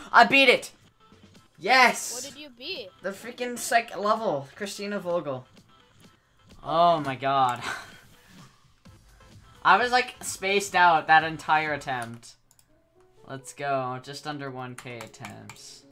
I beat it! Yes! What did you beat? The freaking psych level. Kristina Vogel. Oh my god. I was like spaced out that entire attempt. Let's go. Just under 1K attempts.